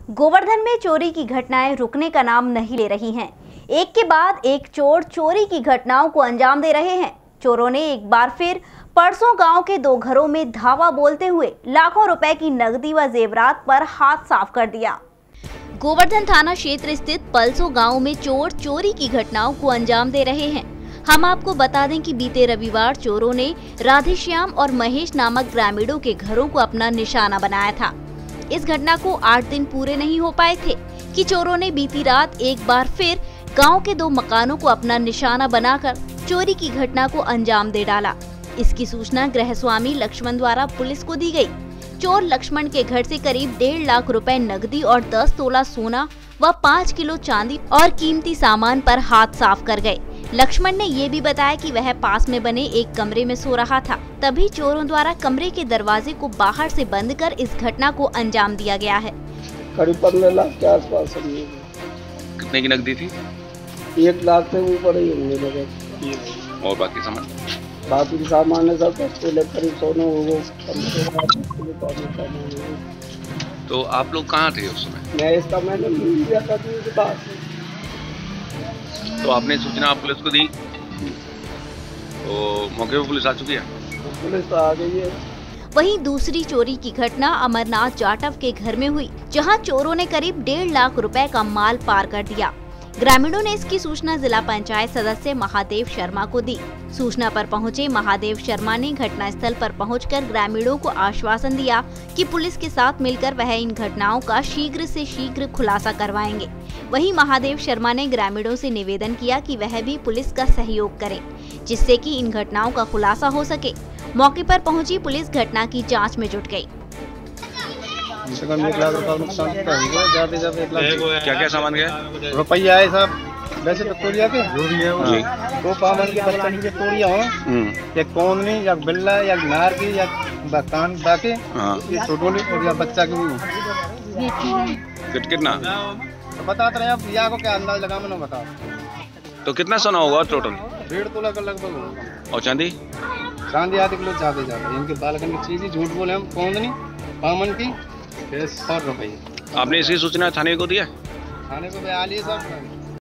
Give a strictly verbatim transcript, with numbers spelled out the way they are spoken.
गोवर्धन में चोरी की घटनाएं रुकने का नाम नहीं ले रही हैं। एक के बाद एक चोर चोरी की घटनाओं को अंजाम दे रहे हैं। चोरों ने एक बार फिर परसों गांव के दो घरों में धावा बोलते हुए लाखों रुपए की नकदी व जेवरात पर हाथ साफ कर दिया। गोवर्धन थाना क्षेत्र स्थित पलसो गांव में चोर चोरी की घटनाओं को अंजाम दे रहे हैं। हम आपको बता दें कि बीते रविवार चोरों ने राधेश्याम और महेश नामक ग्रामीणों के घरों को अपना निशाना बनाया था। इस घटना को आठ दिन पूरे नहीं हो पाए थे कि चोरों ने बीती रात एक बार फिर गांव के दो मकानों को अपना निशाना बनाकर चोरी की घटना को अंजाम दे डाला। इसकी सूचना गृह स्वामी लक्ष्मण द्वारा पुलिस को दी गई। चोर लक्ष्मण के घर से करीब डेढ़ लाख रुपए नकदी और दस तोला सोना व पाँच किलो चांदी और कीमती सामान पर हाथ साफ कर गए। लक्ष्मण ने ये भी बताया कि वह पास में बने एक कमरे में सो रहा था, तभी चोरों द्वारा कमरे के दरवाजे को बाहर से बंद कर इस घटना को अंजाम दिया गया है। करीब पंद्रह लाख के आसपास। कितने की नकदी थी? एक लाख से ऊपर ही होंगे लगे। और बाकी सामान? बाकी सामान है सब करीब सोने हो। तो आप लोग कहाँ थे उस समय? मैं इसका मैंने लिया था के पास। तो आपने सूचना पुलिस को दी, तो मौके पर पुलिस आ चुकी है? पुलिस तो आ गई है। वहीं दूसरी चोरी की घटना अमरनाथ जाटव के घर में हुई, जहां चोरों ने करीब डेढ़ लाख रुपए का माल पार कर दिया। ग्रामीणों ने इसकी सूचना जिला पंचायत सदस्य महादेव शर्मा को दी। सूचना पर पहुंचे महादेव शर्मा ने घटनास्थल पर पहुंचकर ग्रामीणों को आश्वासन दिया कि पुलिस के साथ मिलकर वह इन घटनाओं का शीघ्र से शीघ्र खुलासा करवाएंगे। वहीं महादेव शर्मा ने ग्रामीणों से निवेदन किया कि वह भी पुलिस का सहयोग करें, जिससे कि इन घटनाओं का खुलासा हो सके। मौके पर पहुंची पुलिस घटना की जाँच में जुट गयी। क्या क्या सामान गया? रुपया है साहब, वैसे तो तोड़िया के दो पावन के बच्चन की तोड़िया हो, एक कौननी या बिल्ला या नार की या कान बाके ये छोटोली और या बच्चा की कितना तो बताते रहे आप, या को क्या अंदाज लगा मैंने बताओ। तो कितना सोना होगा टोटल? डेढ़ तोला का लगभग होगा। और चांदी? चांदी आधे किलो ज्यादा ज्यादा। इनके बालकन की चीज ही झूठ बोले हम, कौननी पावन की सौ रुपये। आपने इसकी सूचना थाने को दिया? थाने को बयाली सब